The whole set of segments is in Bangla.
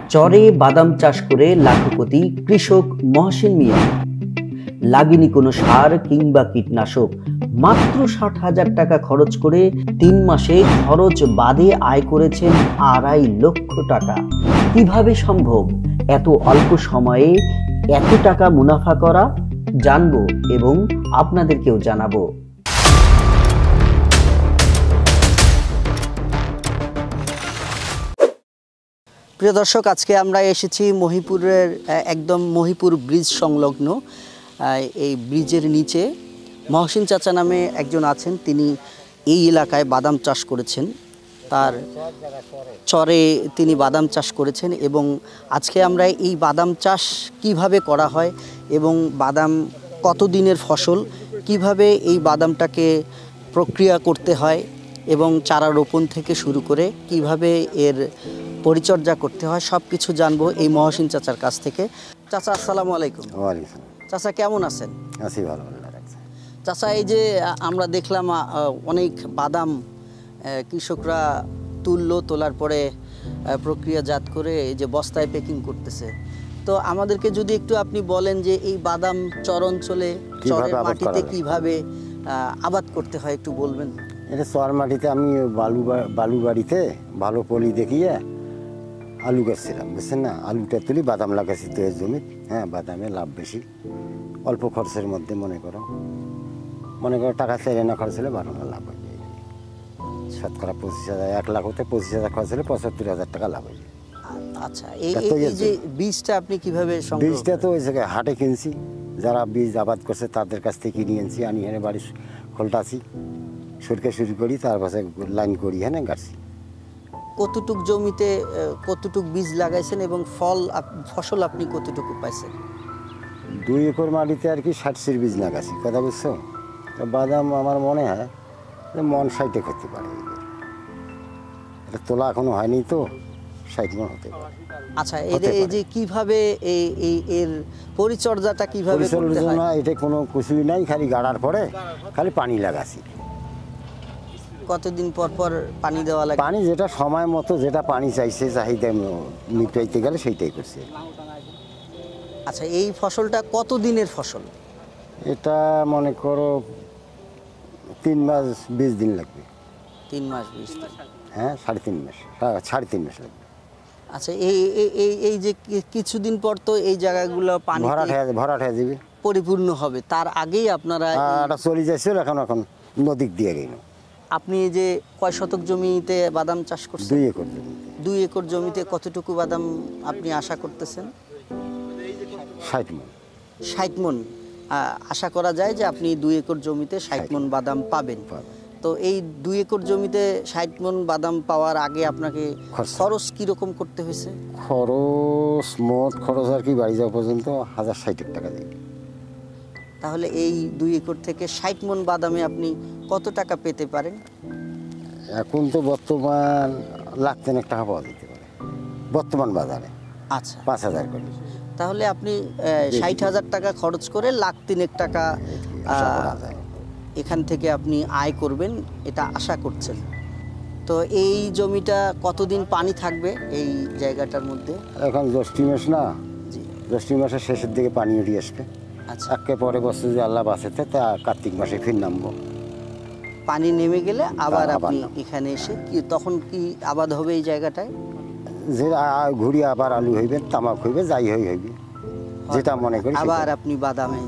চরে বাদাম চাষ করে লাখপতি কৃষক মহসিন মিয়া। লাগেনি কোনো সার কিংবা কীটনাশক, মাত্র 60,000 টাকা খরচ করে 3 মাসে খরচ বাদে আয় করেছেন 2.5 লক্ষ টাকা। কিভাবে সম্ভব এত অল্প সময়ে এত টাকা মুনাফা করা, জানবো এবং আপনাদেরকেও জানাবো। প্রিয় দর্শক, আজকে আমরা এসেছি মহিপুরের একদম মহিপুর ব্রিজ সংলগ্ন এই ব্রিজের নিচে মহসিন চাচা নামে একজন আছেন। তিনি এই এলাকায় বাদাম চাষ করেছেন, তার চরে তিনি বাদাম চাষ করেছেন এবং আজকে আমরা এই বাদাম চাষ কিভাবে করা হয় এবং বাদাম কতদিনের ফসল, কিভাবে এই বাদামটাকে প্রক্রিয়া করতে হয় এবং চারা রোপণ থেকে শুরু করে কিভাবে এর পরিচর্যা করতে হয় সব কিছু জানবো এই মহসিন চাচার কাছ থেকে। চাচা, আসসালামু আলাইকুম। ওয়ালাইকুম। চাচা, কেমন আছেন? আছি ভালো, আল্লাহ রাখছে। চাচা, এই যে আমরা দেখলাম অনেক বাদাম কৃষকরা তোলার পরে প্রক্রিয়াজাত করে এই যে বস্তায় প্যাকিং করতেছে, তো আমাদেরকে যদি একটু আপনি বলেন যে এই বাদাম চর অঞ্চলে চরের মাটিতে কিভাবে আবাদ করতে হয় একটু বলবেন। এটা চর মাটিতে আমি বালু বাড়িতে ভালো পলি দেখিয়ে আলু গাছছিলাম, বুঝছেন না। আলুটা তুলি বাদাম লাগাইছি তো এর জমি। হ্যাঁ, বাদামে লাভ বেশি, অল্প খরচের মধ্যে। মনে করো টাকা 4 আনা খরচ হলে 12 আনা লাভ হয়ে যায়। শতকরা 25,000, 1 লাখ হতে 25,000 খরচ হলে 75,000 টাকা লাভ হয়ে যায়। আচ্ছা, এই যে বীজটা আপনি কিভাবে সংগ্রহ? বীজটা তো ওই জায়গায় হাটে কিনছি, যারা বীজ আবাদ করছে তাদের কাছ থেকে কিনে আনছি, আনি এনে বাড়ি খোলটাছি, সরকে শুরু করি, তারপরে লাইন করি, হ্যাঁ গাড়ছি। কতটুক জমিতে কতটুক বীজ লাগাইছেন এবং ফসল আপনি কতটুকু পাইছেন? 2 একর মাটিতে আর কি 60 বীজ লাগাছি, কথা বুঝছো। তো বাদাম আমার মনে হয় যে মন 60 হতে পারে। এটা তোলা এখনো হয়নি, তো 60 মন হতে পারে। আচ্ছা, এই যে কিভাবে এর পরিচর্যাটা কিভাবে করতে হয়? এটা কোনো কিছুই নাই, খালি গাড়ার পরে খালি পানি লাগাছি। কতদিন পর পর পানি দেওয়া লাগে? পানি যেটা সময় মতো, যেটা পানি চাইছে চাহিদা মিটাইতে গেলে সেইটাই করছে। আচ্ছা, এই ফসলটা কত দিনের ফসল? এটা মনে করো 3 মাস 20 দিন লাগবে। 3 মাস 20 দিন? হ্যাঁ, 3.5 মাস, 3.5 মাস লাগবে। আচ্ছা, এই যে কিছুদিন পর তো এই জায়গাগুলো পানি ভরাট হয়ে যাবে, পরিপূর্ণ হবে, তার আগেই আপনারা চলে যাচ্ছিল। এখন নদীর দিয়ে গেল। আপনি যে কয় শতক জমিতে বাদাম চাষ করছেন? 2 একর জমি। 2 একর জমিতে কতটুকু বাদাম আপনি আশা করতেছেন? 60 মণ। 60 মণ আশা করা যায় যে আপনি 2 একর জমিতে 60 মণ বাদাম পাবেন। তো এই 2 একর জমিতে 60 মণ বাদাম পাওয়ার আগে আপনাকে খরচ কিরকম করতে হয়েছে? মোট খরচ আর কি বাড়ি যাওয়া পর্যন্ত 1,060 টাকা দিই। তাহলে এই 2 একর থেকে 60 মণ বাদামে আপনি কত টাকা পেতে পারেন? এখন তো বর্তমান 1,00,000 টাকা পাওয়া যেতে পারে বর্তমান বাজারে। আচ্ছা, 5,000 করে। তাহলে আপনি 60,000 টাকা খরচ করে 1,03,000 টাকা এখান থেকে আপনি আয় করবেন, এটা আশা করছেন। তো এই জমিটা কতদিন পানি থাকবে এই জায়গাটার মধ্যে? এখন জ্যৈষ্ঠী মাস না, জ্যৈষ্ঠী মাসের শেষের দিকে পানি উঠে আসবে। আচ্ছা, একে পরে বছর যে আল্লাহ বাঁচাতে, তা কার্তিক মাসে ফির নামবো। পানি নেমে গেলে আবার আপনি এখানে এসে তখন কি আবাদ হবে এই জায়গাটায়? যে ঘুরিয়ে আবার আলু হইবে, তামাক হইবে, যাই হইবে, যেটা মনে করি। আবার আপনি বাদামে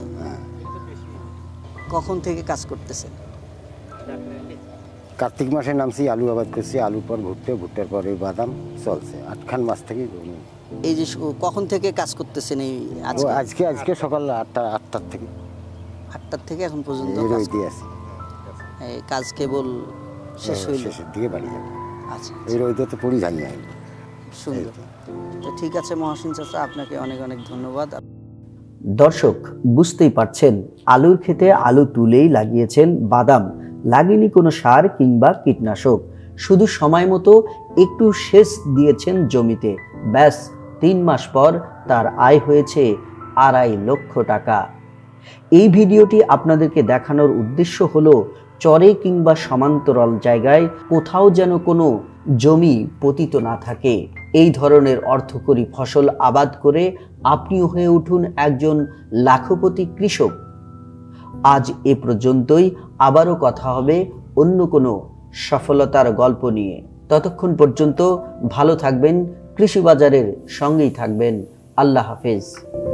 কখন থেকে কাজ করতেছেন? কার্তিক মাসে নামছি, আলু আবাদ করছি, আলুর পর ভুট্টার পরে বাদাম চলছে 8খান মাস থেকে। এই যে কখন থেকে কাজ করতেছেন? এই আজকে সকাল 8টার থেকে 8টার থেকে এখন পর্যন্ত এই কাজ কেবল শেষ হইল, শেষের দিকে বাড়ি যাবে। আচ্ছা, এই রোদে তো পড়ি যাই না। সুন্দর। তো ঠিক আছে মহসিন চাচা, আপনাকে অনেক অনেক ধন্যবাদ। দর্শক, বুঝতেই পারছেন, আলুর ক্ষেতে আলু তুলেই লাগিয়েছেন বাদাম। লাগেনি কোনো সার কিংবা কীটনাশক, শুধু সময় মতো একটু সেচ দিয়েছেন জমিতে। ব্যাস 3 মাস পর তার আয় হয়েছে 2.5 লক্ষ টাকা। এই ভিডিওটি আপনাদেরকে দেখানোর উদ্দেশ্য হলো চরে কিংবা সমান্তরাল জায়গায় কোথাও যেন কোনো জমি পতিত না থাকে। এই ধরনের অর্থকরী ফসল আবাদ করে আপনিও হয়ে উঠুন একজন লাখপতি কৃষক। আজ এ পর্যন্তই, আবারও কথা হবে অন্য কোনো সফলতার গল্প নিয়ে। ততক্ষণ পর্যন্ত ভালো থাকবেন, কৃষি বাজারের সঙ্গেই থাকবেন। আল্লাহ হাফেজ।